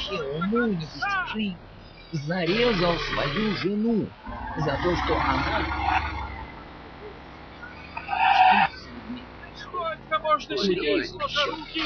вообще уму непостижим, зарезал свою жену за то, что она... Что сегодня происходит? Сколько можно сидеть, сложа руки?